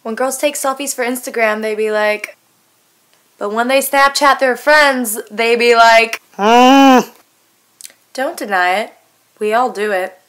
When girls take selfies for Instagram, they be like, but when they Snapchat their friends, they be like, don't deny it. We all do it.